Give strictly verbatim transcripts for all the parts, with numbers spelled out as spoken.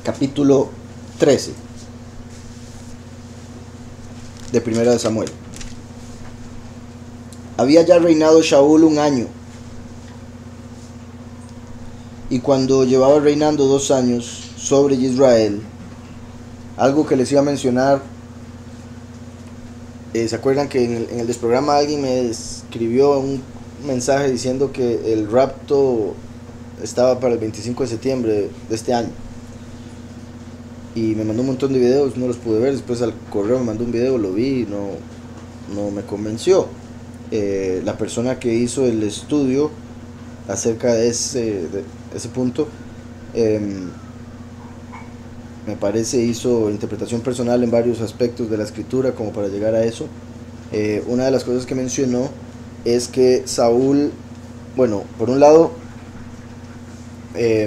capítulo trece de Primera de Samuel. Había ya reinado Shaul un año, y cuando llevaba reinando dos años sobre Israel, algo que les iba a mencionar, eh, ¿se acuerdan que en el, en el desprograma alguien me escribió un mensaje diciendo que el rapto estaba para el veinticinco de septiembre de este año? Y me mandó un montón de videos, no los pude ver. Después al correo me mandó un video, lo vi y no, no me convenció. Eh, la persona que hizo el estudio acerca de ese, de ese punto, eh, me parece hizo interpretación personal en varios aspectos de la escritura como para llegar a eso. Eh, una de las cosas que mencionó es que Saúl, bueno, por un lado, eh,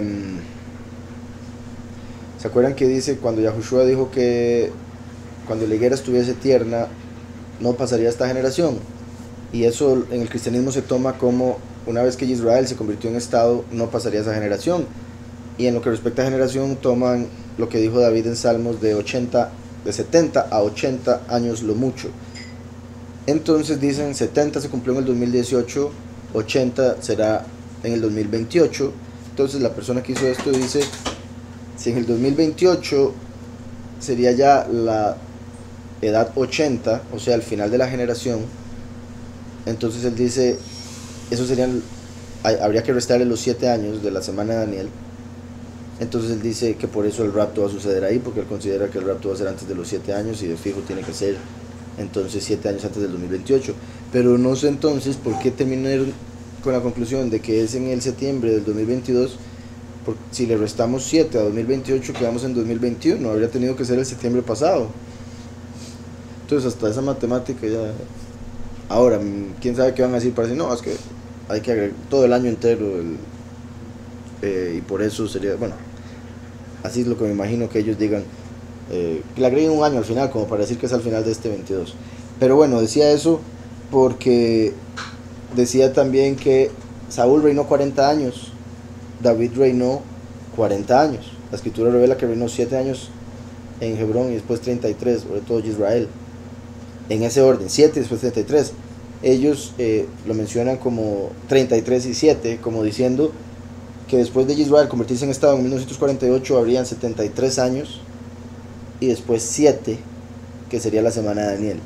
¿se acuerdan que dice cuando Yahushua dijo que cuando la higuera estuviese tierna no pasaría esta generación? Y eso en el cristianismo se toma como una vez que Israel se convirtió en estado no pasaría esa generación. Y en lo que respecta a generación toman lo que dijo David en Salmos de ochenta, de setenta a ochenta años lo mucho. Entonces dicen setenta se cumplió en el dos mil dieciocho, ochenta será en el dos mil veintiocho. Entonces la persona que hizo esto dice, si en el dos mil veintiocho sería ya la edad ochenta, o sea, el final de la generación, entonces él dice, eso serían, habría que restarle los siete años de la semana de Daniel. Entonces él dice que por eso el rapto va a suceder ahí, porque él considera que el rapto va a ser antes de los siete años y de fijo tiene que ser entonces siete años antes del dos mil veintiocho. Pero no sé entonces por qué terminar con la conclusión de que es en el septiembre del dos mil veintidós. Porque si le restamos siete a dos mil veintiocho quedamos en dos mil veintiuno, habría tenido que ser el septiembre pasado. Entonces hasta esa matemática ya... Ahora, quién sabe qué van a decir para decir, no, es que hay que agregar todo el año entero, el, eh, y por eso sería, bueno, así es lo que me imagino que ellos digan, eh, que le agreguen un año al final, como para decir que es al final de este veintidós. Pero bueno, decía eso porque decía también que Saúl reinó cuarenta años, David reinó cuarenta años. La escritura revela que reinó siete años en Hebrón y después treinta y tres sobre todo Israel. En ese orden, siete y después treinta y tres. Ellos eh, lo mencionan como treinta y tres y siete, como diciendo que después de Israel convertirse en estado en mil novecientos cuarenta y ocho habrían setenta y tres años y después siete, que sería la semana de Daniel.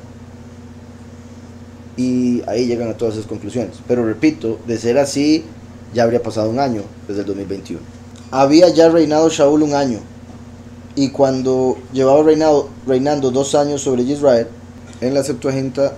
Y ahí llegan a todas esas conclusiones. Pero repito, de ser así, ya habría pasado un año desde el dos mil veintiuno. Había ya reinado Shaul un año, y cuando llevaba reinado, reinando dos años sobre Israel, en la Septuaginta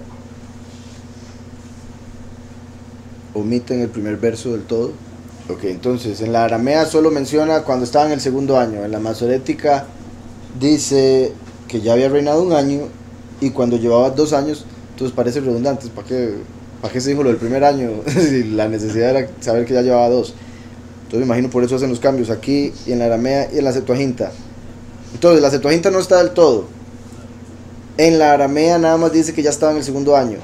omiten el primer verso del todo. Ok, entonces en la aramea solo menciona cuando estaba en el segundo año. En la masorética dice que ya había reinado un año y cuando llevaba dos años. Entonces parece redundante. ¿Para qué, para qué se dijo lo del primer año? Si la necesidad era saber que ya llevaba dos. Entonces me imagino por eso hacen los cambios aquí y en la aramea y en la Septuaginta. Entonces la Septuaginta no está del todo. En la aramea nada más dice que ya estaba en el segundo año.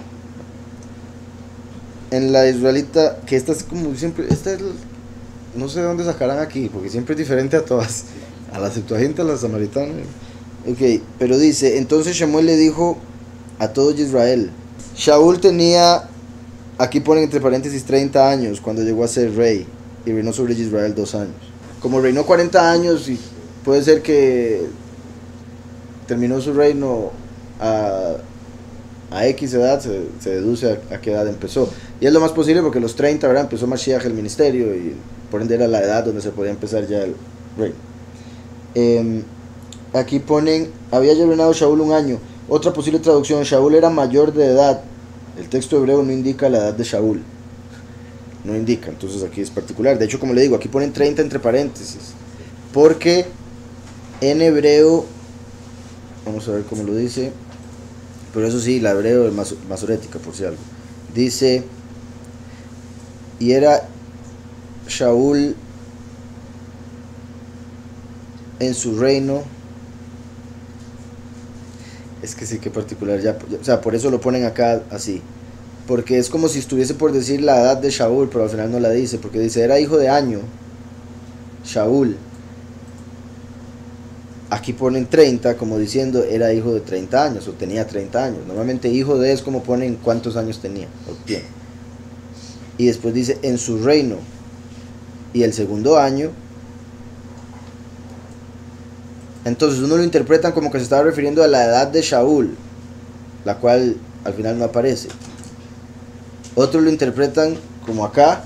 En la israelita, que esta es como siempre, esta es, no sé de dónde sacarán aquí, porque siempre es diferente a todas. A la Septuaginta, a la samaritana. Ok, pero dice, entonces Shemuel le dijo a todo Israel. Shaul tenía, aquí ponen entre paréntesis, treinta años cuando llegó a ser rey y reinó sobre Israel dos años. Como reinó cuarenta años, y puede ser que terminó su reino a, a X edad, se, se deduce a, a qué edad empezó. Y es lo más posible porque a los treinta, ¿verdad?, empezó Mashiach el ministerio y por ende era la edad donde se podía empezar ya el reino. Eh, aquí ponen, había ya reinado Shaul un año. Otra posible traducción, Shaul era mayor de edad. El texto hebreo no indica la edad de Shaul. No indica, entonces aquí es particular. De hecho, como le digo, aquí ponen treinta entre paréntesis. Porque en hebreo, vamos a ver cómo lo dice. Pero eso sí, la hebreo es mas masorética, por si algo. Dice, y era Shaul en su reino. Es que sí, que particular, ya, ya, o sea, por eso lo ponen acá así. Porque es como si estuviese por decir la edad de Shaul, pero al final no la dice. Porque dice, era hijo de año, Shaul. aquí ponen treinta como diciendo era hijo de treinta años o tenía treinta años. Normalmente hijo de es como ponen cuántos años tenía o tiene. Y después dice en su reino. Y el segundo año, entonces uno lo interpretan como que se estaba refiriendo a la edad de Shaul, la cual al final no aparece. Otros lo interpretan como acá,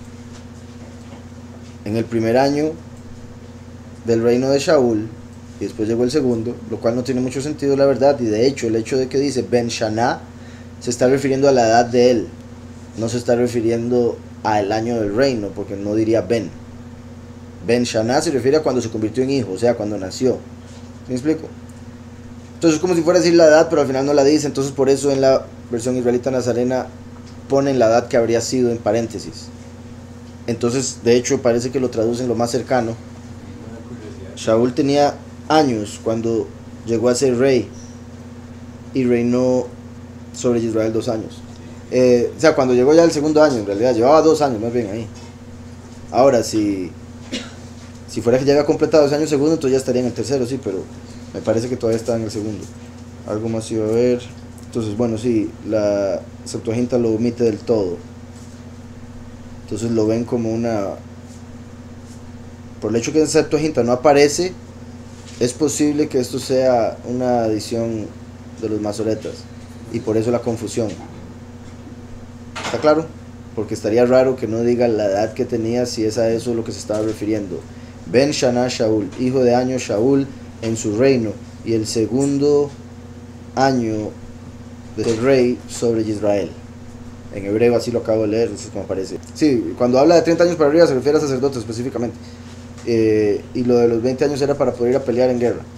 en el primer año del reino de Shaul, y después llegó el segundo, lo cual no tiene mucho sentido, la verdad. Y de hecho el hecho de que dice Ben Shana se está refiriendo a la edad de él, no se está refiriendo al año del reino, porque no diría Ben. Ben Shana se refiere a cuando se convirtió en hijo, o sea, cuando nació. ¿Me explico? Entonces es como si fuera a decir la edad, pero al final no la dice. Entonces por eso en la versión israelita nazarena ponen la edad que habría sido en paréntesis. Entonces de hecho parece que lo traducen lo más cercano. Shaul tenía años cuando llegó a ser rey y reinó sobre Israel dos años. Eh, o sea, cuando llegó ya el segundo año, en realidad llevaba dos años más bien ahí. Ahora, si si fuera que ya había completado dos años segundo, entonces ya estaría en el tercero, sí, pero me parece que todavía está en el segundo. Algo más iba a ver. Entonces, bueno, sí, la Septuaginta lo omite del todo. Entonces lo ven como una... Por el hecho que en Septuaginta no aparece, es posible que esto sea una adición de los masoretas. Y por eso la confusión. ¿Está claro? Porque estaría raro que no diga la edad que tenía si es a eso lo que se estaba refiriendo. Ben Shana Shaul, hijo de año Shaul en su reino, y el segundo año del rey sobre Israel. En hebreo así lo acabo de leer, así es como aparece. Sí, cuando habla de treinta años para arriba se refiere a sacerdotes específicamente. Eh, y lo de los veinte años era para poder ir a pelear en guerra.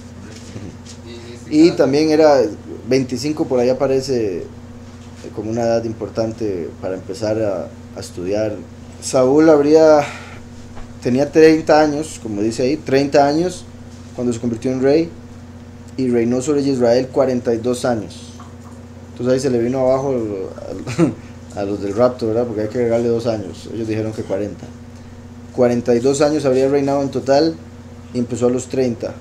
Y también era veinticinco, por ahí aparece como una edad importante para empezar a, a estudiar. Saúl habría tenía treinta años, como dice ahí, treinta años cuando se convirtió en rey y reinó sobre Israel cuarenta y dos años. Entonces ahí se le vino abajo a, a los del rapto, ¿verdad? Porque hay que agregarle dos años. Ellos dijeron que cuarenta. cuarenta y dos años habría reinado en total y empezó a los treinta.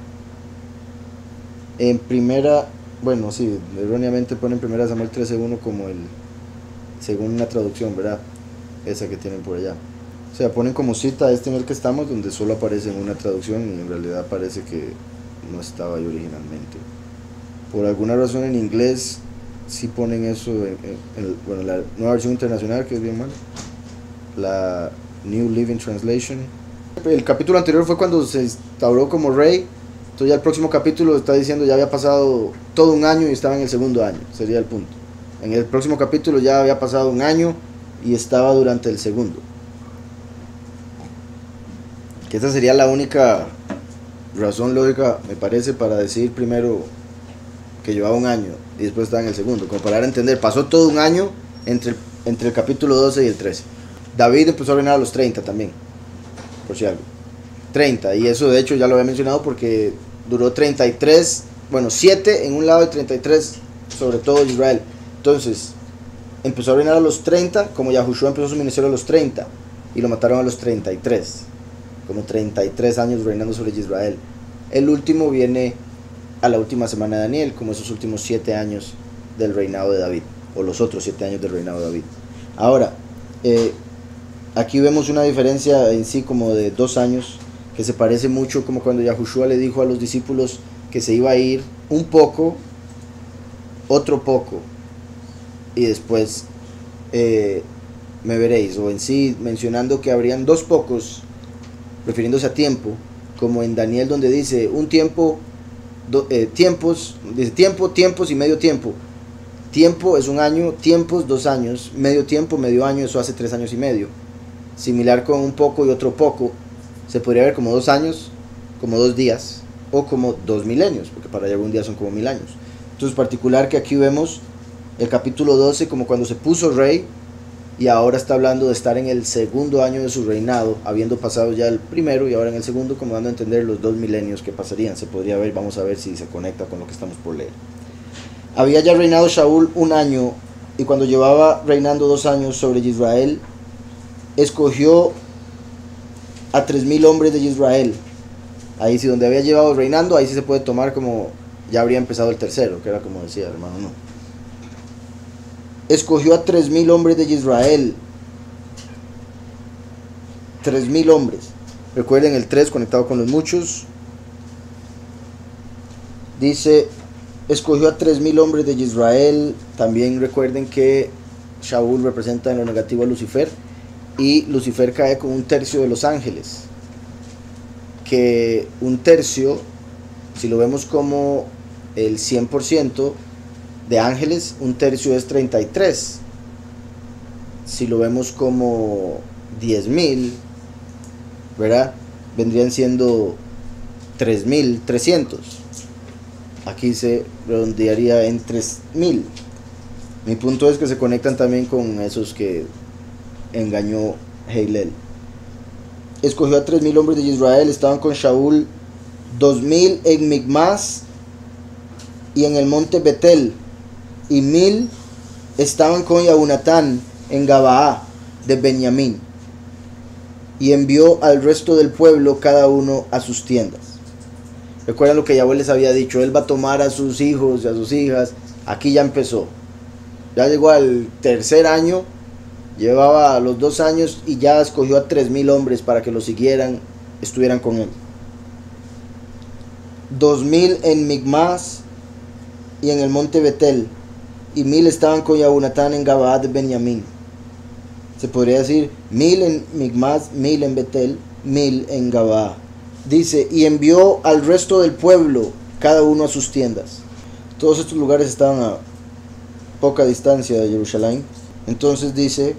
En primera, bueno, sí, erróneamente ponen primera Samuel trece uno como el, según una traducción, ¿verdad? Esa que tienen por allá. O sea, ponen como cita este en el que estamos, donde solo aparece en una traducción y en realidad parece que no estaba ahí originalmente. Por alguna razón en inglés sí ponen eso, en, en, en bueno, la nueva versión internacional, que es bien mal, la New Living Translation. El capítulo anterior fue cuando se instauró como rey. Entonces ya el próximo capítulo está diciendo ya había pasado todo un año y estaba en el segundo año, sería el punto. En el próximo capítulo ya había pasado un año y estaba durante el segundo. Que esa sería la única razón lógica, me parece, para decir primero que llevaba un año y después estaba en el segundo, como para dar a entender, pasó todo un año entre, entre el capítulo doce y el trece. David empezó a reinar a los treinta también, por si algo. treinta, y eso de hecho ya lo había mencionado porque duró treinta y tres, bueno, siete en un lado y treinta y tres sobre todo Israel. Entonces, empezó a reinar a los treinta, como Yahushua empezó su ministerio a los treinta, y lo mataron a los treinta y tres, como treinta y tres años reinando sobre Israel. El último viene a la última semana de Daniel, como esos últimos siete años del reinado de David, o los otros siete años del reinado de David. Ahora, eh, aquí vemos una diferencia en sí como de dos años, que se parece mucho como cuando Yahushua le dijo a los discípulos que se iba a ir un poco, otro poco, y después eh, me veréis, o en sí mencionando que habrían dos pocos, refiriéndose a tiempo, como en Daniel donde dice un tiempo, do, eh, tiempos, dice tiempo, tiempos y medio tiempo. Tiempo es un año, tiempos dos años, medio tiempo, medio año, eso hace tres años y medio. Similar con un poco y otro poco, se podría ver como dos años, como dos días, o como dos milenios, porque para allá un día son como mil años. Entonces, particular que aquí vemos el capítulo doce como cuando se puso rey, y ahora está hablando de estar en el segundo año de su reinado, habiendo pasado ya el primero y ahora en el segundo, como dando a entender los dos milenios que pasarían. Se podría ver, vamos a ver si se conecta con lo que estamos por leer. Había ya reinado Shaul un año, y cuando llevaba reinando dos años sobre Israel, escogió a tres mil hombres de Israel Ahí sí, donde había llevado reinando, ahí sí se puede tomar como ya habría empezado el tercero, que era como decía, hermano, no. Escogió a tres mil hombres de Israel. Tres mil hombres. Recuerden el tres conectado con los muchos. Dice, escogió a tres mil hombres de Israel. También recuerden que Shaul representa en lo negativo a Lucifer. Y Lucifer cae con un tercio de los ángeles. Que un tercio, si lo vemos como el cien por ciento de ángeles, un tercio es treinta y tres. Si lo vemos como diez mil, ¿verdad? Vendrían siendo tres mil trescientos. Aquí se redondearía en tres mil. Mi punto es que se conectan también con esos que engañó Heilel. Escogió a tres mil hombres de Israel, estaban con Shaul dos mil en Migmas y en el monte Betel, y mil estaban con Yahunatán en Gabaá de Benjamín, y envió al resto del pueblo cada uno a sus tiendas. Recuerdan lo que Yahweh les había dicho, él va a tomar a sus hijos y a sus hijas. Aquí ya empezó, ya llegó al tercer año, llevaba los dos años y ya escogió a tres mil hombres para que lo siguieran, estuvieran con él. Dos mil en Migmas y en el monte Betel, y mil estaban con Yahunatán en Gabaá de Benjamín. Se podría decir mil en Migmas, mil en Betel, mil en Gabaá. Dice, y envió al resto del pueblo, cada uno a sus tiendas. Todos estos lugares estaban a poca distancia de Jerusalén. Entonces dice,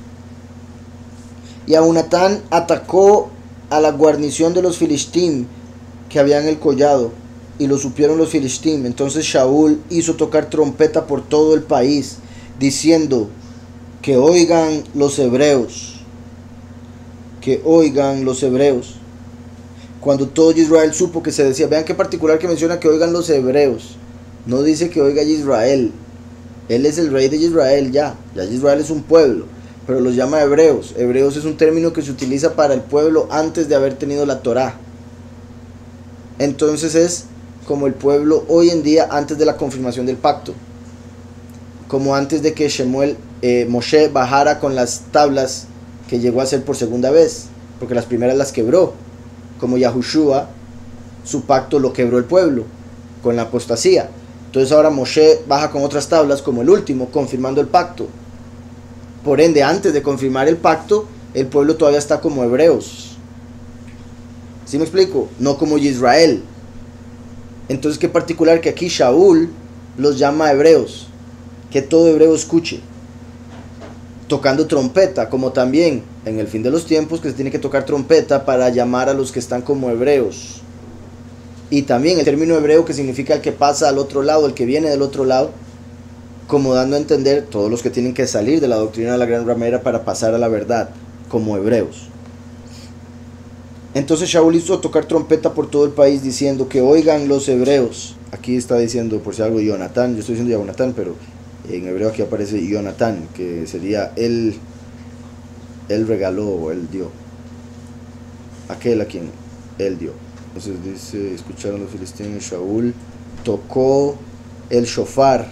Yahunatán atacó a la guarnición de los filistín que había en el collado, y lo supieron los filistín. Entonces Shaul hizo tocar trompeta por todo el país, diciendo, que oigan los hebreos, que oigan los hebreos. Cuando todo Israel supo que se decía, vean qué particular que menciona que oigan los hebreos, no dice que oiga Israel. Él es el rey de Israel ya, ya Israel es un pueblo, pero los llama hebreos. Hebreos es un término que se utiliza para el pueblo antes de haber tenido la Torá. Entonces es como el pueblo hoy en día antes de la confirmación del pacto, como antes de que Shemuel, eh, Moshe bajara con las tablas que llegó a hacer por segunda vez, porque las primeras las quebró, como Yahushua, su pacto lo quebró el pueblo con la apostasía. Entonces ahora Moshe baja con otras tablas como el último, confirmando el pacto. Por ende, antes de confirmar el pacto, el pueblo todavía está como hebreos. ¿Sí me explico? No como Israel. Entonces, qué particular que aquí Shaul los llama hebreos. Que todo hebreo escuche. Tocando trompeta, como también en el fin de los tiempos que se tiene que tocar trompeta para llamar a los que están como hebreos. Y también el término hebreo, que significa el que pasa al otro lado, el que viene del otro lado, como dando a entender todos los que tienen que salir de la doctrina de la gran ramera para pasar a la verdad, como hebreos. Entonces Shaul hizo tocar trompeta por todo el país diciendo que oigan los hebreos. Aquí está diciendo, por si algo, Jonatán, yo estoy diciendo Yahunatán, pero en hebreo aquí aparece Jonatán, que sería él, él regaló o él dio, aquel a quien él dio. Entonces dice, escucharon los filisteos, Shaul tocó el shofar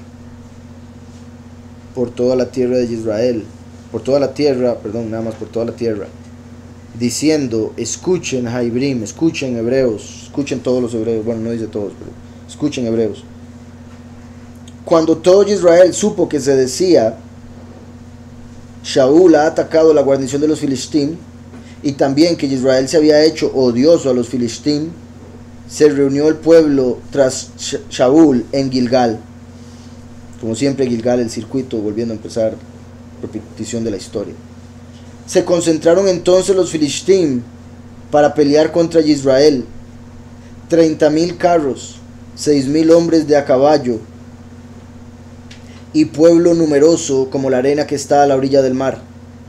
por toda la tierra de Israel, por toda la tierra, perdón, nada más por toda la tierra, diciendo, escuchen Haibrim, escuchen hebreos, escuchen todos los hebreos, bueno, no dice todos, pero escuchen hebreos. Cuando todo Israel supo que se decía, Shaul ha atacado la guarnición de los filistín, y también que Israel se había hecho odioso a los filistín, se reunió el pueblo tras Shaul en Gilgal. Como siempre, Gilgal, el circuito, volviendo a empezar, repetición de la historia. Se concentraron entonces los filistín para pelear contra Israel. Treinta mil carros, seis mil hombres de a caballo, y pueblo numeroso como la arena que está a la orilla del mar.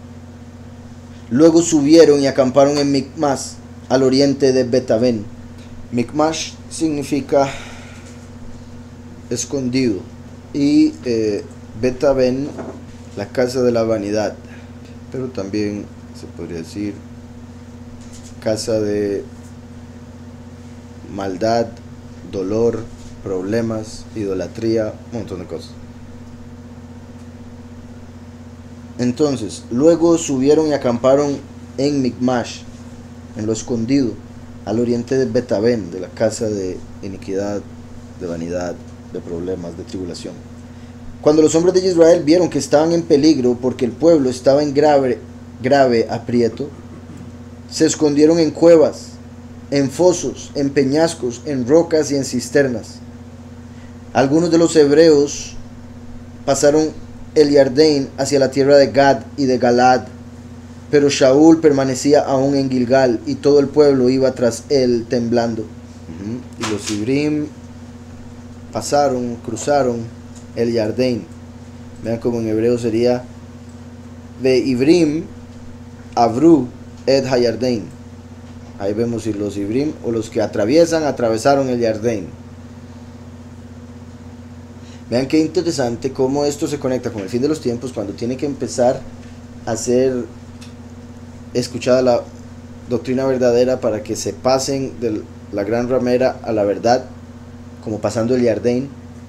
Luego subieron y acamparon en Micmas, al oriente de Betaben. Micmash significa escondido, y eh, Betaben, la casa de la vanidad, pero también se podría decir casa de maldad, dolor, problemas, idolatría, un montón de cosas. Entonces, luego subieron y acamparon en Micmash, en lo escondido, al oriente de Betabén, de la casa de iniquidad, de vanidad, de problemas, de tribulación. Cuando los hombres de Israel vieron que estaban en peligro porque el pueblo estaba en grave, grave aprieto, se escondieron en cuevas, en fosos, en peñascos, en rocas y en cisternas. Algunos de los hebreos pasaron el Jardín hacia la tierra de Gad y de Galad, pero Shaul permanecía aún en Gilgal y todo el pueblo iba tras él temblando. Uh-huh. Y los Ibrim pasaron, cruzaron el Jardín. Vean como en hebreo sería de Ibrim Avru Ed Hayardin. Ahí vemos si los Ibrim o los que atraviesan, atravesaron el Jardín. Vean qué interesante cómo esto se conecta con el fin de los tiempos, cuando tiene que empezar a ser escuchada la doctrina verdadera para que se pasen de la gran ramera a la verdad, como pasando el Jardín.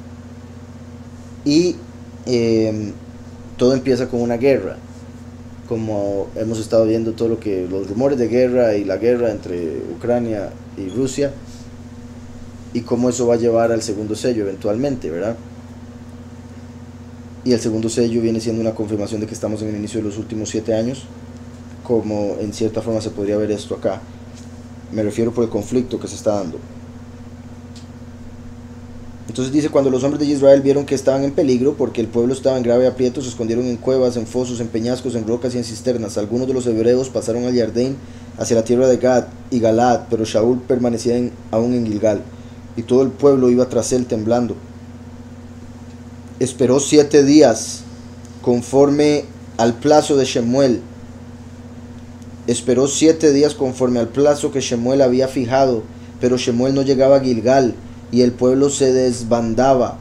Y eh, todo empieza con una guerra, como hemos estado viendo todo lo que los rumores de guerra y la guerra entre Ucrania y Rusia, y cómo eso va a llevar al segundo sello eventualmente, ¿verdad? Y el segundo sello viene siendo una confirmación de que estamos en el inicio de los últimos siete años, como en cierta forma se podría ver esto acá. Me refiero por el conflicto que se está dando. Entonces dice, cuando los hombres de Israel vieron que estaban en peligro, porque el pueblo estaba en grave aprieto, se escondieron en cuevas, en fosos, en peñascos, en rocas y en cisternas. Algunos de los hebreos pasaron al Jardín hacia la tierra de Gad y Galad, pero Shaul permanecía en, aún en Gilgal, y todo el pueblo iba tras él temblando. Esperó siete días, conforme al plazo de Shemuel. Esperó siete días conforme al plazo que Shemuel había fijado, pero Shemuel no llegaba a Gilgal, y el pueblo se desbandaba.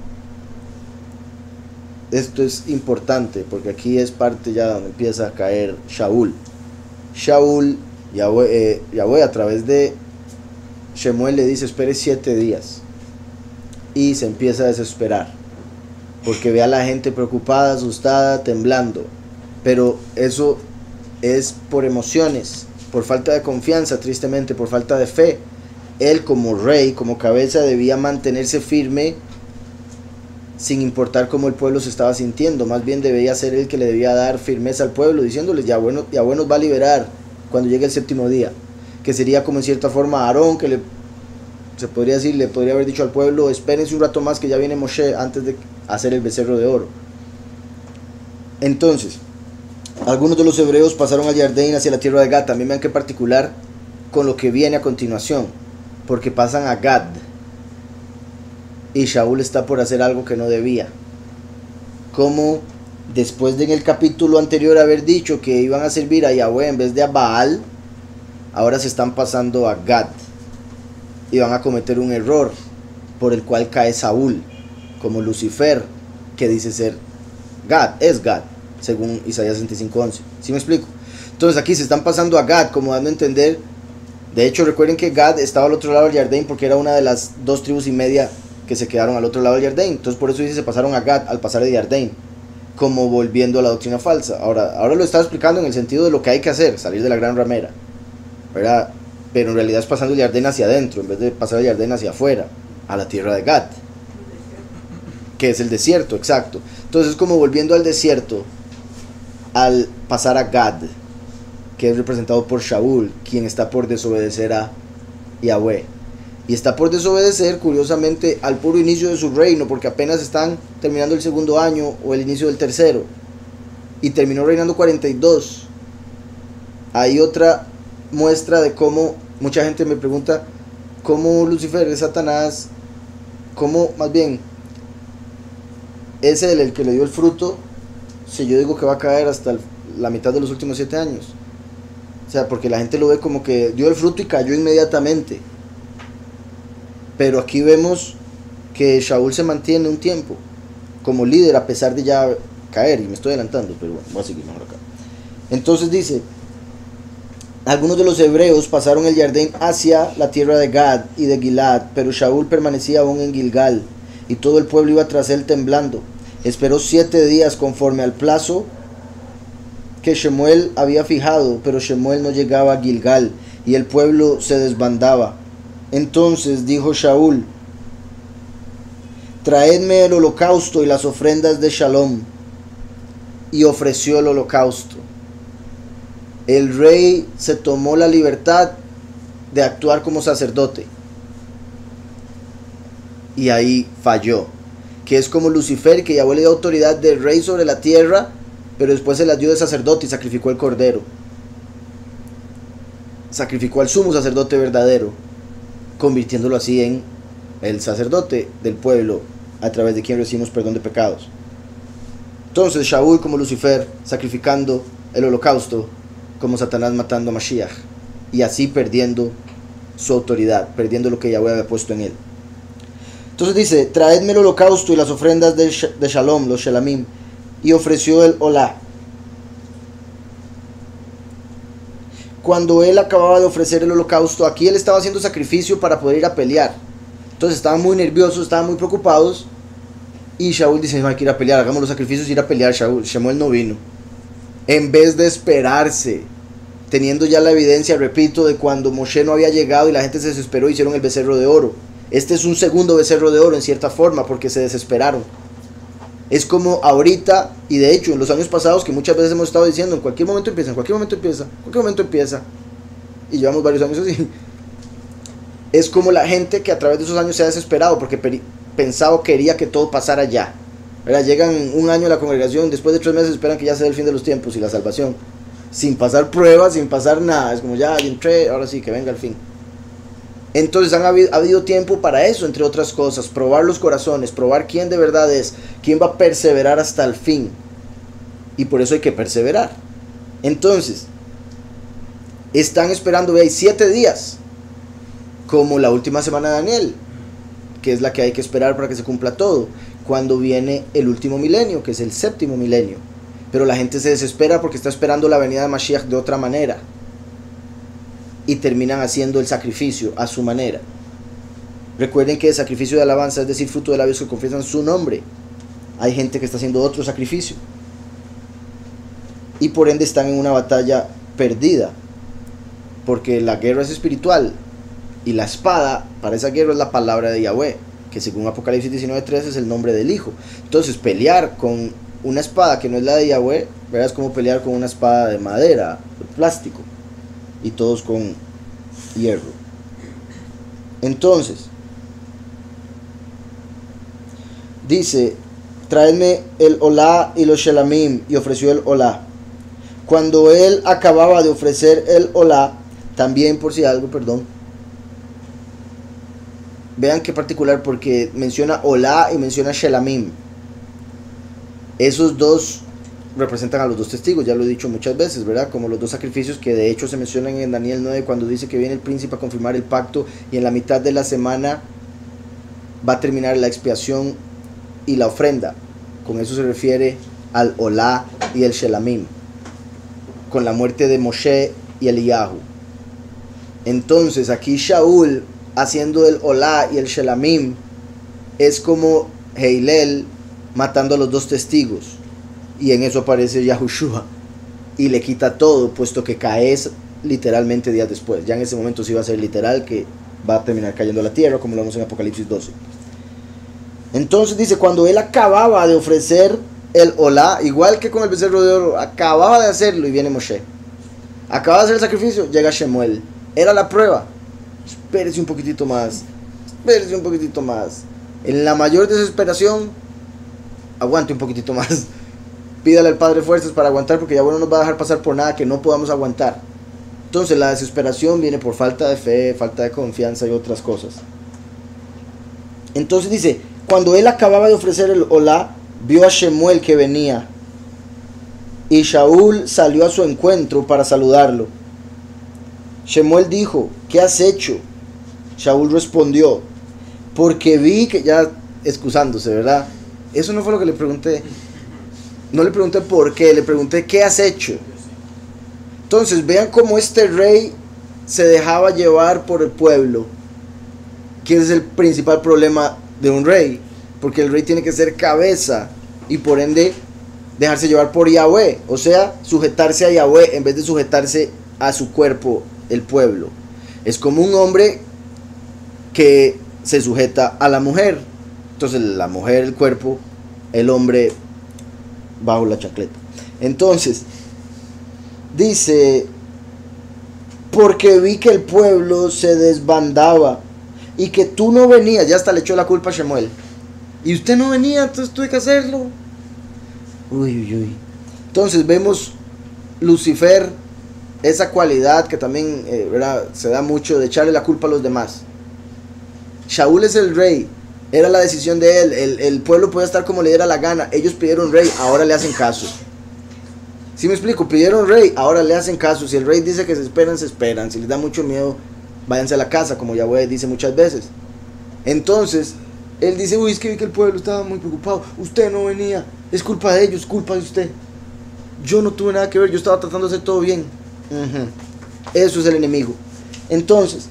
Esto es importante, porque aquí es parte ya donde empieza a caer Shaul. Shaul, Yahweh, eh, Yahweh a través de Shemuel le dice, espere siete días. Y se empieza a desesperar, porque ve a la gente preocupada, asustada, temblando. Pero eso es por emociones, por falta de confianza, tristemente, por falta de fe. Él como rey, como cabeza, debía mantenerse firme sin importar cómo el pueblo se estaba sintiendo. Más bien debía ser él que le debía dar firmeza al pueblo, diciéndoles, ya bueno, ya bueno nos va a liberar cuando llegue el séptimo día. Que sería como en cierta forma Aarón, que le, se podría decir, le podría haber dicho al pueblo, espérense un rato más que ya viene Moshe antes de hacer el becerro de oro. Entonces, algunos de los hebreos pasaron al Jardín hacia la tierra de Gad. También vean que particular con lo que viene a continuación, porque pasan a Gad y Shaul está por hacer algo que no debía, como después de en el capítulo anterior haber dicho que iban a servir a Yahweh en vez de a Baal, ahora se están pasando a Gad y van a cometer un error por el cual cae Saúl, como Lucifer, que dice ser Gad, es Gad, según Isaías sesenta y cinco once. ¿Sí me explico? Entonces aquí se están pasando a Gad, como dando a entender. De hecho, recuerden que Gad estaba al otro lado del Jardín, porque era una de las dos tribus y media que se quedaron al otro lado del Jardín. Entonces por eso dice se pasaron a Gad al pasar el Jardín, como volviendo a la doctrina falsa. Ahora, ahora lo estaba explicando en el sentido de lo que hay que hacer, salir de la gran ramera, ¿verdad? Pero en realidad es pasando el Jardín hacia adentro, en vez de pasar el Jardín hacia afuera, a la tierra de Gad, que es el desierto, exacto. Entonces es como volviendo al desierto al pasar a Gad, que es representado por Shaul, quien está por desobedecer a Yahweh. Y está por desobedecer, curiosamente, al puro inicio de su reino, porque apenas están terminando el segundo año o el inicio del tercero. Y terminó reinando cuarenta y dos. Hay otra muestra de cómo, mucha gente me pregunta, cómo Lucifer es Satanás, cómo, más bien, es él el que le dio el fruto, si yo digo que va a caer hasta el, la mitad de los últimos siete años. O sea, porque la gente lo ve como que dio el fruto y cayó inmediatamente. Pero aquí vemos que Shaul se mantiene un tiempo como líder a pesar de ya caer. Y me estoy adelantando, pero bueno, voy a seguir mejor acá. Entonces dice, Algunos de los hebreos pasaron el Jordán hacia la tierra de Gad y de Gilad, pero Shaul permanecía aún en Gilgal, y todo el pueblo iba tras él temblando. Esperó siete días conforme al plazo que Shemuel había fijado, pero Shemuel no llegaba a Gilgal, y el pueblo se desbandaba. Entonces dijo Shaul: traedme el holocausto y las ofrendas de Shalom. Y ofreció el holocausto. El rey se tomó la libertad de actuar como sacerdote. Y ahí falló. Que es como Lucifer, que Yahweh le dio autoridad de rey sobre la tierra, pero después se la dio de sacerdote y sacrificó el cordero. Sacrificó al sumo sacerdote verdadero, convirtiéndolo así en el sacerdote del pueblo, a través de quien recibimos perdón de pecados. Entonces Shaul como Lucifer, sacrificando el holocausto, como Satanás matando a Mashiach, y así perdiendo su autoridad, perdiendo lo que Yahweh había puesto en él. Entonces dice: traedme el holocausto y las ofrendas de, sh de Shalom, los Shelamim. Y ofreció el Olá. Cuando él acababa de ofrecer el holocausto, aquí él estaba haciendo sacrificio para poder ir a pelear. Entonces estaban muy nerviosos, estaban muy preocupados. Y Shaul dice: no hay que ir a pelear, hagamos los sacrificios y ir a pelear. Shaul, Shemuel no vino. En vez de esperarse, teniendo ya la evidencia, repito, de cuando Moshe no había llegado y la gente se desesperó, hicieron el becerro de oro. Este es un segundo becerro de oro en cierta forma, porque se desesperaron. Es como ahorita, y de hecho en los años pasados, que muchas veces hemos estado diciendo: en cualquier momento empieza, en cualquier momento empieza, en cualquier momento empieza. Y llevamos varios años así. Es como la gente que a través de esos años se ha desesperado porque pensaba o quería que todo pasara ya. ¿Verdad? Llegan un año a la congregación, después de tres meses esperan que ya sea el fin de los tiempos y la salvación, sin pasar pruebas, sin pasar nada. Es como: ya, ya entré, ahora sí, que venga el fin. Entonces han habido, ha habido tiempo para eso, entre otras cosas, probar los corazones, probar quién de verdad es, quién va a perseverar hasta el fin. Y por eso hay que perseverar. Entonces, están esperando, veis, siete días, como la última semana de Daniel, que es la que hay que esperar para que se cumpla todo, cuando viene el último milenio, que es el séptimo milenio. Pero la gente se desespera porque está esperando la venida de Mashiach de otra manera. Y terminan haciendo el sacrificio a su manera. Recuerden que el sacrificio de alabanza, es decir, fruto de labios que confiesan su nombre. Hay gente que está haciendo otro sacrificio. Y por ende están en una batalla perdida. Porque la guerra es espiritual. Y la espada para esa guerra es la palabra de Yahweh, que según Apocalipsis diecinueve tres es el nombre del Hijo. Entonces pelear con una espada que no es la de Yahweh, ¿verdad? Es como pelear con una espada de madera, de plástico. Y todos con hierro. Entonces dice: traedme el Olá y los Shelamim. Y ofreció el Olá. Cuando él acababa de ofrecer el Olá, también, por si algo, perdón, vean qué particular, porque menciona Olá y menciona Shelamim. Esos dos representan a los dos testigos, ya lo he dicho muchas veces, ¿verdad? Como los dos sacrificios que de hecho se mencionan en Daniel nueve, cuando dice que viene el príncipe a confirmar el pacto, y en la mitad de la semana va a terminar la expiación y la ofrenda. Con eso se refiere al Olá y el Shelamim, con la muerte de Moshe y Eliyahu. Entonces aquí Shaul haciendo el Olá y el Shelamim es como Heilel matando a los dos testigos. Y en eso aparece Yahushua y le quita todo, puesto que caes literalmente días después. Ya en ese momento sí va a ser literal, que va a terminar cayendo a la tierra, como lo vemos en Apocalipsis doce. Entonces dice: cuando él acababa de ofrecer el Olá, igual que con el becerro de oro, acababa de hacerlo, y viene Moshe. Acababa de hacer el sacrificio, llega Shemuel. Era la prueba. Espérese un poquitito más, espérese un poquitito más. En la mayor desesperación, aguante un poquitito más. Pídale al Padre fuerzas para aguantar, porque ya bueno nos va a dejar pasar por nada que no podamos aguantar. Entonces la desesperación viene por falta de fe, falta de confianza y otras cosas. Entonces dice: cuando él acababa de ofrecer el Olá, vio a Shemuel que venía, y Shaul salió a su encuentro para saludarlo. Shemuel dijo: ¿qué has hecho? Shaul respondió: porque vi que, ya excusándose, ¿verdad? Eso no fue lo que le pregunté. No le pregunté por qué, le pregunté: ¿qué has hecho? Entonces vean cómo este rey se dejaba llevar por el pueblo, que es el principal problema de un rey, porque el rey tiene que ser cabeza y por ende dejarse llevar por Yahweh, o sea, sujetarse a Yahweh en vez de sujetarse a su cuerpo, el pueblo. Es como un hombre que se sujeta a la mujer, entonces la mujer el cuerpo, el hombre bajo la chancleta. Entonces dice, porque vi que el pueblo se desbandaba y que tú no venías, ya hasta le echó la culpa a Shemuel, y usted no venía, entonces tuve que hacerlo. Uy, uy, uy. Entonces vemos Lucifer, esa cualidad que también eh, ¿verdad? se da mucho de echarle la culpa a los demás. Shaul es el rey, era la decisión de él, el, el pueblo puede estar como le diera la gana, ellos pidieron rey, ahora le hacen caso. ¿Sí me explico? Pidieron rey, ahora le hacen caso. Si el rey dice que se esperan, se esperan. Si les da mucho miedo, váyanse a la casa, como Yahweh dice muchas veces. Entonces, él dice, uy, es que vi que el pueblo estaba muy preocupado, usted no venía, es culpa de ellos, culpa de usted. Yo no tuve nada que ver, yo estaba tratando de hacer todo bien. Uh-huh. Eso es el enemigo. Entonces,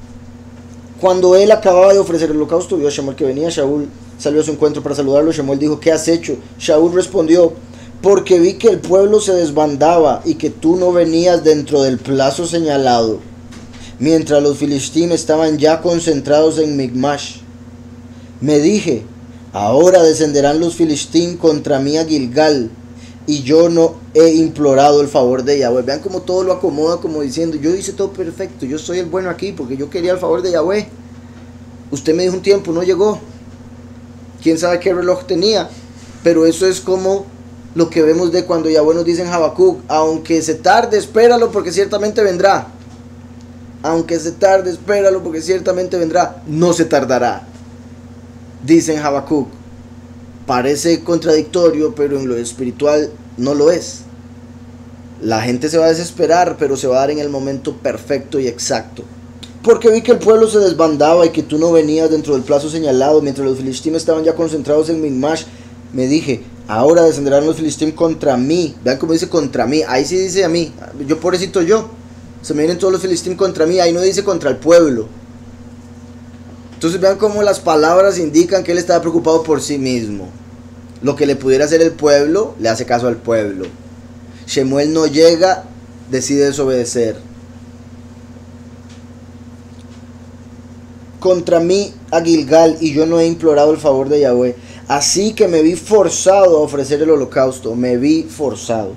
cuando él acababa de ofrecer el holocausto, vio a Shemuel que venía. Shaul salió a su encuentro para saludarlo. Shemuel dijo, ¿qué has hecho? Shaul respondió, porque vi que el pueblo se desbandaba y que tú no venías dentro del plazo señalado, mientras los filisteos estaban ya concentrados en Migmash. Me dije, ahora descenderán los filisteos contra mí a Gilgal, y yo no he implorado el favor de Yahweh. Vean cómo todo lo acomoda, como diciendo, yo hice todo perfecto, yo soy el bueno aquí, porque yo quería el favor de Yahweh. Usted me dijo un tiempo, no llegó. Quién sabe qué reloj tenía, pero eso es como lo que vemos de cuando Yahweh nos dice en Habacuc, aunque se tarde, espéralo, porque ciertamente vendrá. Aunque se tarde, espéralo, porque ciertamente vendrá. No se tardará, dice en Habacuc. Parece contradictorio, pero en lo espiritual no lo es. La gente se va a desesperar, pero se va a dar en el momento perfecto y exacto. Porque vi que el pueblo se desbandaba y que tú no venías dentro del plazo señalado, mientras los filisteos estaban ya concentrados en Migmash. Me dije, ahora descenderán los filisteos contra mí. Vean cómo dice contra mí. Ahí sí dice a mí. Yo pobrecito yo. Se me vienen todos los filisteos contra mí. Ahí no dice contra el pueblo. Entonces vean cómo las palabras indican que él estaba preocupado por sí mismo. Lo que le pudiera hacer el pueblo, le hace caso al pueblo. Shemuel no llega, decide desobedecer. Contra mí a Gilgal, y yo no he implorado el favor de Yahweh. Así que me vi forzado a ofrecer el holocausto. Me vi forzado.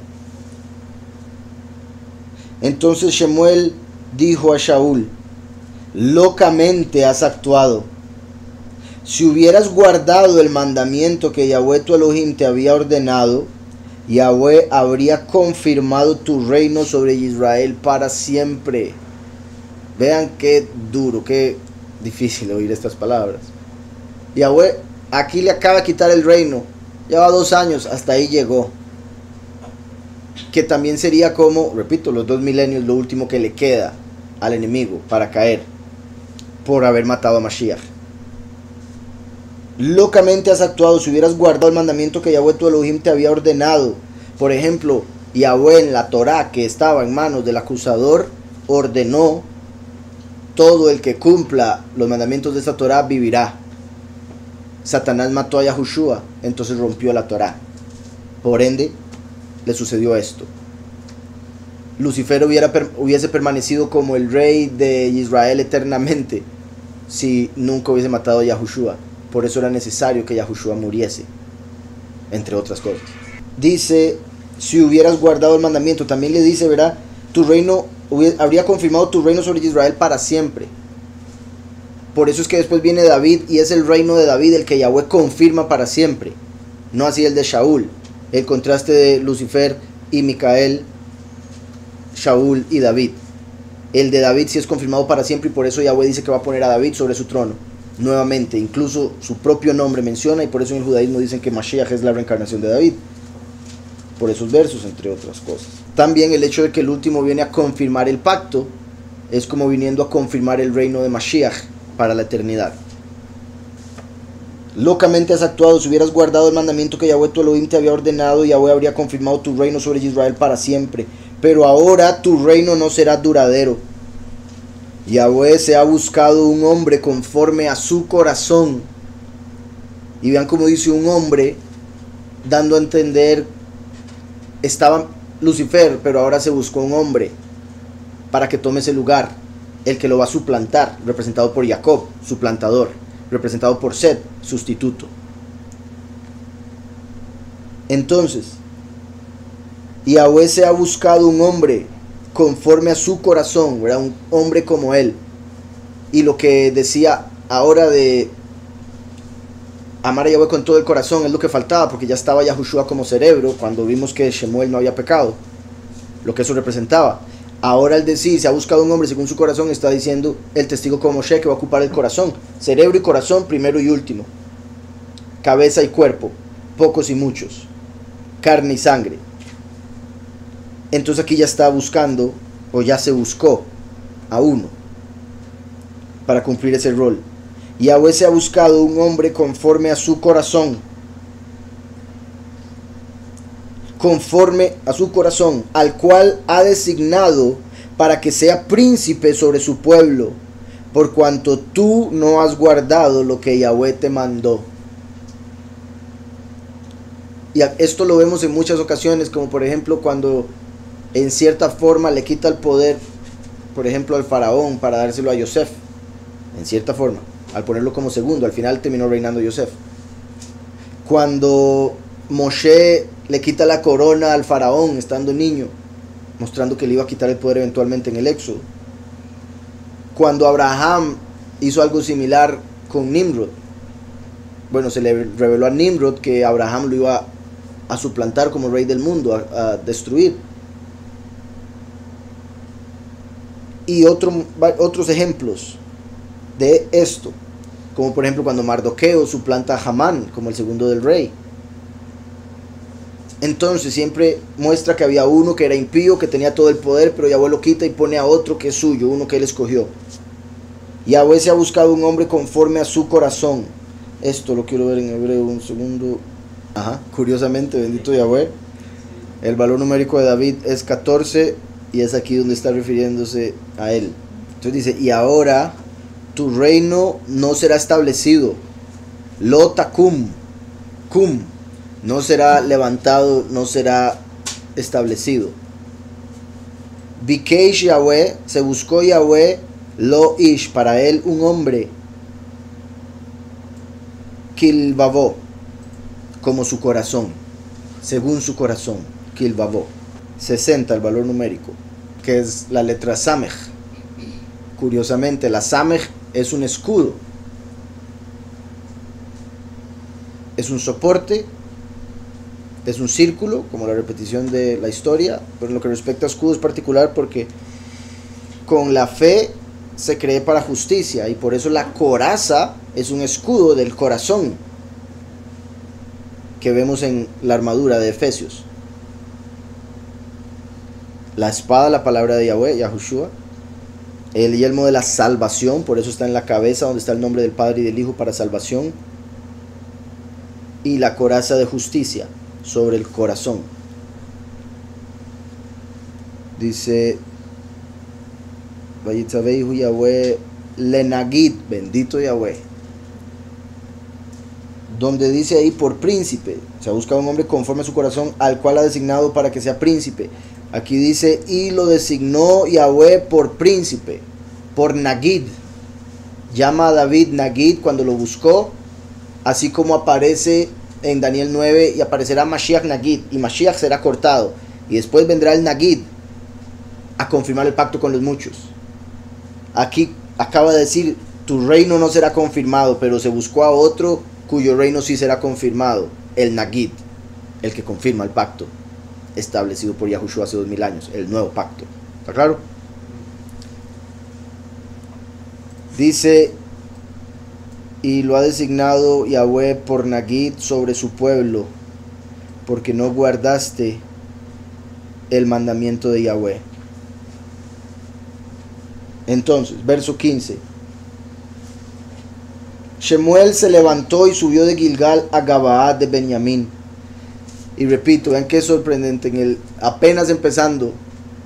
Entonces Shemuel dijo a Shaul, locamente has actuado. Si hubieras guardado el mandamiento que Yahweh tu Elohim te había ordenado, Yahweh habría confirmado tu reino sobre Israel para siempre. Vean qué duro, qué difícil oír estas palabras. Yahweh aquí le acaba de quitar el reino. Lleva dos años, hasta ahí llegó. Que también sería como, repito, los dos milenios, lo último que le queda al enemigo para caer por haber matado a Mashiach. Locamente has actuado. Si hubieras guardado el mandamiento que Yahweh tu Elohim te había ordenado. Por ejemplo, Yahweh en la Torah, que estaba en manos del acusador, ordenó, todo el que cumpla los mandamientos de esta Torah vivirá. Satanás mató a Yahushua, entonces rompió la Torah. Por ende, le sucedió esto. Lucifer hubiera, hubiese permanecido como el rey de Israel eternamente si nunca hubiese matado a Yahushua. Por eso era necesario que Yahushua muriese, entre otras cosas. Dice, si hubieras guardado el mandamiento, también le dice, ¿verdad? Tu reino, hubiera, habría confirmado tu reino sobre Israel para siempre. Por eso es que después viene David, y es el reino de David el que Yahweh confirma para siempre. No así el de Shaul. El contraste de Lucifer y Micael, Shaul y David. El de David sí es confirmado para siempre, y por eso Yahweh dice que va a poner a David sobre su trono. Nuevamente, incluso su propio nombre menciona, y por eso en el judaísmo dicen que Mashiach es la reencarnación de David. Por esos versos, entre otras cosas. También el hecho de que el último viene a confirmar el pacto, es como viniendo a confirmar el reino de Mashiach para la eternidad. Locamente has actuado. Si hubieras guardado el mandamiento que Yahweh tu Elohim te había ordenado, Yahweh habría confirmado tu reino sobre Israel para siempre. pero ahora tu reino no será duradero. Yahweh se ha buscado un hombre conforme a su corazón. Y vean cómo dice un hombre, dando a entender, estaba Lucifer, pero ahora se buscó un hombre para que tome ese lugar, el que lo va a suplantar, representado por Jacob, suplantador, representado por Set, sustituto. Entonces, Yahweh se ha buscado un hombre conforme a su corazón, ¿verdad? Un hombre como él. Y lo que decía ahora de amar a Yahweh con todo el corazón es lo que faltaba, porque ya estaba Yahushua como cerebro cuando vimos que Shemuel no había pecado, lo que eso representaba. Ahora el decir se ha buscado un hombre según su corazón está diciendo el testigo como Moshe, que va a ocupar el corazón, cerebro y corazón, primero y último, cabeza y cuerpo, pocos y muchos, carne y sangre. Entonces aquí ya está buscando, o ya se buscó a uno para cumplir ese rol. Yahweh se ha buscado un hombre conforme a su corazón, conforme a su corazón, al cual ha designado para que sea príncipe sobre su pueblo, por cuanto tú no has guardado lo que Yahweh te mandó. Y esto lo vemos en muchas ocasiones, como por ejemplo cuando en cierta forma le quita el poder, por ejemplo al faraón, para dárselo a Yosef, en cierta forma, al ponerlo como segundo. Al final terminó reinando Yosef. Cuando Moshe le quita la corona al faraón estando niño, mostrando que le iba a quitar el poder eventualmente en el Éxodo. Cuando Abraham hizo algo similar con Nimrod, bueno, se le reveló a Nimrod que Abraham lo iba a suplantar como rey del mundo, a, a destruir. Y otro, otros ejemplos de esto, como por ejemplo cuando Mardoqueo suplanta a Hamán como el segundo del rey. Entonces siempre muestra que había uno que era impío, que tenía todo el poder, pero Yahweh lo quita y pone a otro que es suyo, uno que él escogió. Yahweh se ha buscado un hombre conforme a su corazón. Esto lo quiero ver en hebreo un segundo. Ajá, curiosamente, bendito Yahweh, el valor numérico de David es catorce y es aquí donde está refiriéndose a él. Entonces dice, y ahora tu reino no será establecido, lo takum, cum, no será levantado, no será establecido. Bikeish Yahweh, se buscó Yahweh, lo ish, para él un hombre, kilbavó, como su corazón, según su corazón, kilbavó. sesenta el valor numérico, que es la letra Samej. Curiosamente, la Samej es un escudo, es un soporte, es un círculo, como la repetición de la historia, pero en lo que respecta a escudo es particular porque con la fe se cree para justicia, y por eso la coraza es un escudo del corazón que vemos en la armadura de Efesios. La espada, la palabra de Yahweh, Yahushua. El yelmo de la salvación, por eso está en la cabeza, donde está el nombre del Padre y del Hijo para salvación. Y la coraza de justicia sobre el corazón. Dice Vayitzabehu Yahweh Lenagid, bendito Yahweh, donde dice ahí por príncipe, se ha buscado un hombre conforme a su corazón, al cual ha designado para que sea príncipe. Aquí dice, y lo designó Yahweh por príncipe, por Nagid. Llama a David Nagid cuando lo buscó, así como aparece en Daniel nueve, y aparecerá Mashiach Nagid, y Mashiach será cortado, y después vendrá el Nagid a confirmar el pacto con los muchos. Aquí acaba de decir, tu reino no será confirmado, pero se buscó a otro cuyo reino sí será confirmado, el Nagid, el que confirma el pacto establecido por Yahushua hace dos mil años, el nuevo pacto. ¿Está claro? Dice, y lo ha designado Yahweh por Nagid sobre su pueblo, porque no guardaste el mandamiento de Yahweh. Entonces, verso quince. Shemuel se levantó y subió de Gilgal a Gabaad de Benjamín. Y repito, vean qué sorprendente, en el, apenas empezando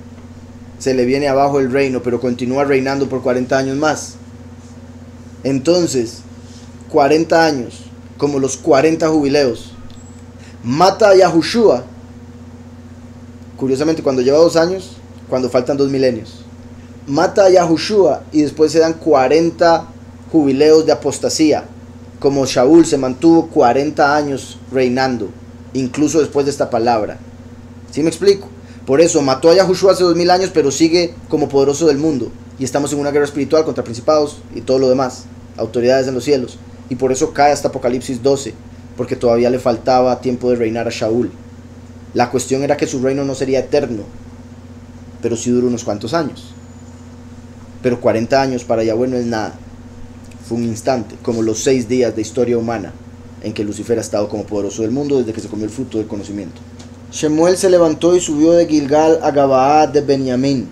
se le viene abajo el reino, pero continúa reinando por cuarenta años más. Entonces, cuarenta años, como los cuarenta jubileos, mata a Yahushua, curiosamente cuando lleva dos años, cuando faltan dos milenios, mata a Yahushua y después se dan cuarenta jubileos de apostasía, como Shaul se mantuvo cuarenta años reinando, incluso después de esta palabra. ¿Sí me explico? Por eso mató a Yahushua hace dos mil años, pero sigue como poderoso del mundo, y estamos en una guerra espiritual contra principados y todo lo demás, autoridades en los cielos, y por eso cae hasta Apocalipsis doce, porque todavía le faltaba tiempo de reinar a Shaul. La cuestión era que su reino no sería eterno, pero sí duró unos cuantos años. Pero cuarenta años para Yahweh no es nada. Fue un instante, como los seis días de historia humana en que Lucifer ha estado como poderoso del mundo desde que se comió el fruto del conocimiento. Shemuel se levantó y subió de Gilgal a Gabaá de Benjamín.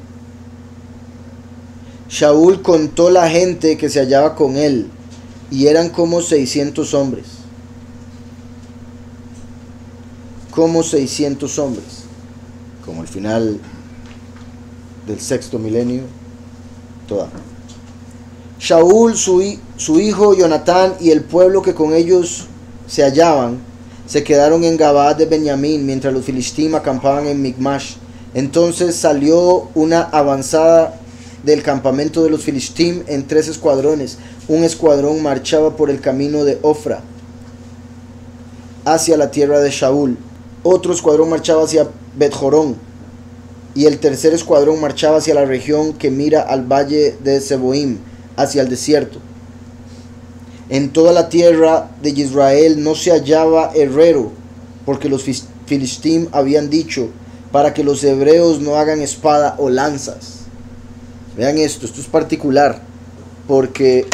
Shaul contó la gente que se hallaba con él, y eran como seiscientos hombres. Como seiscientos hombres. Como el final del sexto milenio. Toda. Shaul, su, su hijo Jonatán y el pueblo que con ellos se hallaban, se quedaron en Gabaá de Benjamín, mientras los filisteos acampaban en Micmash. Entonces salió una avanzada del campamento de los filisteos en tres escuadrones. Un escuadrón marchaba por el camino de Ofra hacia la tierra de Shaul, otro escuadrón marchaba hacia Bet-Jorón, y el tercer escuadrón marchaba hacia la región que mira al valle de Seboim, hacia el desierto. En toda la tierra de Israel no se hallaba herrero, porque los filisteos habían dicho, para que los hebreos no hagan espada o lanzas. Vean esto, esto es particular, porque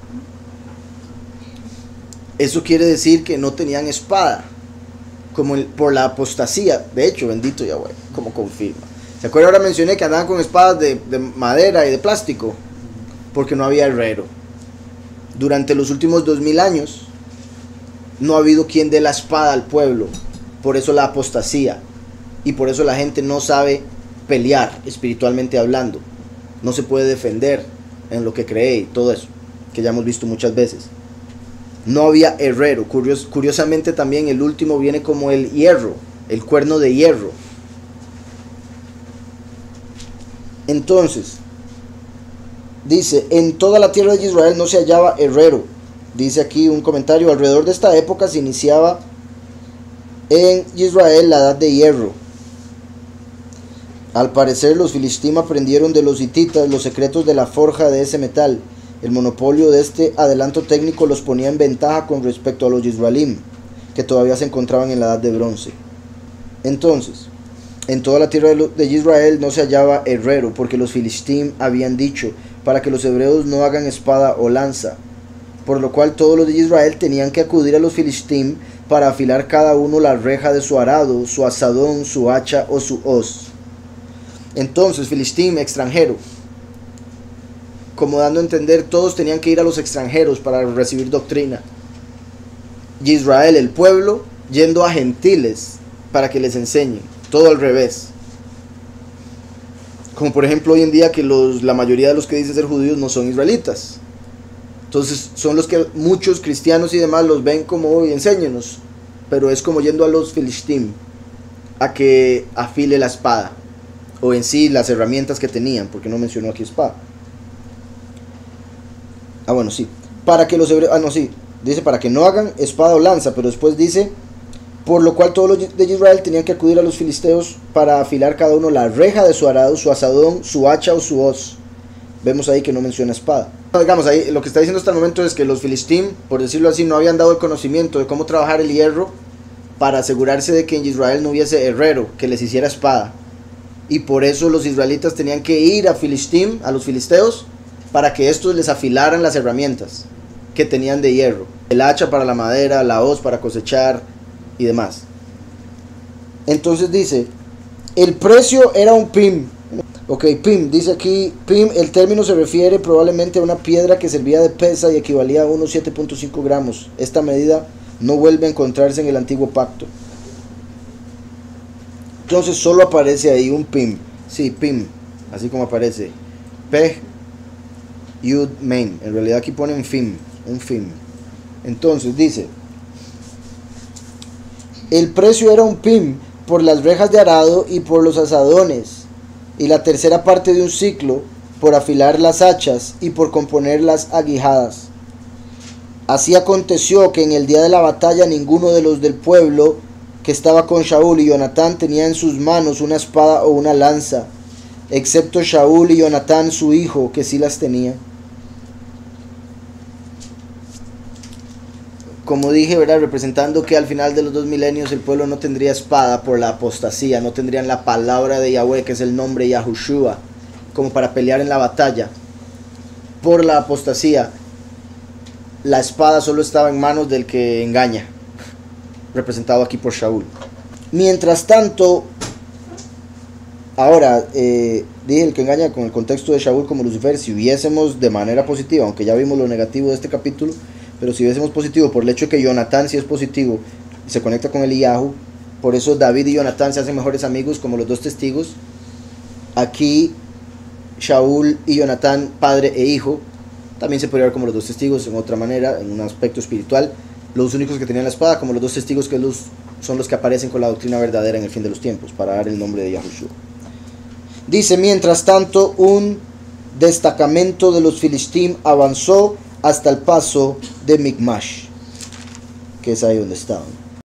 eso quiere decir que no tenían espada, como el, por la apostasía. De hecho, bendito Yahweh, como confirma. ¿Se acuerdan? Ahora mencioné que andaban con espadas de, de madera y de plástico, porque no había herrero. Durante los últimos dos mil años no ha habido quien dé la espada al pueblo, por eso la apostasía, y por eso la gente no sabe pelear espiritualmente hablando, no se puede defender en lo que cree y todo eso, que ya hemos visto muchas veces. No había herrero. Curios, curiosamente también el último viene como el hierro, el cuerno de hierro. Entonces, dice, en toda la tierra de Israel no se hallaba herrero. Dice aquí un comentario, alrededor de esta época se iniciaba en Israel la edad de hierro. Al parecer los filisteos aprendieron de los hititas los secretos de la forja de ese metal. El monopolio de este adelanto técnico los ponía en ventaja con respecto a los Yisraelim, que todavía se encontraban en la edad de bronce. Entonces, en toda la tierra de Israel no se hallaba herrero, porque los filisteos habían dicho, para que los hebreos no hagan espada o lanza. Por lo cual todos los de Israel tenían que acudir a los filisteos para afilar cada uno la reja de su arado, su asadón, su hacha o su hoz. Entonces, filisteo, extranjero, como dando a entender, todos tenían que ir a los extranjeros para recibir doctrina. Y Israel, el pueblo, yendo a gentiles para que les enseñen. Todo al revés. Como por ejemplo hoy en día que los, la mayoría de los que dicen ser judíos no son israelitas. Entonces son los que muchos cristianos y demás los ven como, hoy enséñenos. Pero es como yendo a los filisteos a que afile la espada. O en sí las herramientas que tenían, porque no mencionó aquí espada. Ah, bueno, sí. Para que los hebreos... Ah, no, sí. Dice para que no hagan espada o lanza, pero después dice... Por lo cual todos los de Israel tenían que acudir a los filisteos para afilar cada uno la reja de su arado, su asadón, su hacha o su hoz. Vemos ahí que no menciona espada. Digamos, ahí lo que está diciendo hasta el momento es que los filisteos, por decirlo así, no habían dado el conocimiento de cómo trabajar el hierro para asegurarse de que en Israel no hubiese herrero que les hiciera espada. Y por eso los israelitas tenían que ir a Filistín, a los filisteos, para que estos les afilaran las herramientas que tenían de hierro. El hacha para la madera, la hoz para cosechar y demás. Entonces dice, el precio era un pim. Ok, pim, dice aquí, pim, el término se refiere probablemente a una piedra que servía de pesa y equivalía a unos siete punto cinco gramos. Esta medida no vuelve a encontrarse en el antiguo pacto. Entonces solo aparece ahí un pim. Sí, pim. así como aparece. Pej, Yud, Mem. En realidad aquí ponen Fim, un Fim. Entonces dice, el precio era un pim por las rejas de arado y por los asadones, y la tercera parte de un ciclo por afilar las hachas y por componer las aguijadas. Así aconteció que en el día de la batalla ninguno de los del pueblo que estaba con Shaul y Jonatán tenía en sus manos una espada o una lanza, excepto Shaul y Jonatán su hijo, que sí las tenía. Como dije, ¿verdad? Representando que al final de los dos milenios el pueblo no tendría espada por la apostasía, no tendrían la palabra de Yahweh, que es el nombre Yahushua, como para pelear en la batalla. Por la apostasía, la espada solo estaba en manos del que engaña, representado aquí por Shaul. Mientras tanto, ahora, eh, dije el que engaña con el contexto de Shaul como Lucifer. Si viésemos de manera positiva, aunque ya vimos lo negativo de este capítulo, pero si viésemos positivo por el hecho de que Jonatán sí es positivo, se conecta con Eliyahu, por eso David y Jonatán se hacen mejores amigos como los dos testigos. Aquí Shaul y Jonatán, padre e hijo, también se podría ver como los dos testigos en otra manera, en un aspecto espiritual, los únicos que tenían la espada como los dos testigos que los, son los que aparecen con la doctrina verdadera en el fin de los tiempos, para dar el nombre de Yahushua. Dice, mientras tanto, un destacamento de los filistín avanzó hasta el paso de Micmash, que es ahí donde estaban.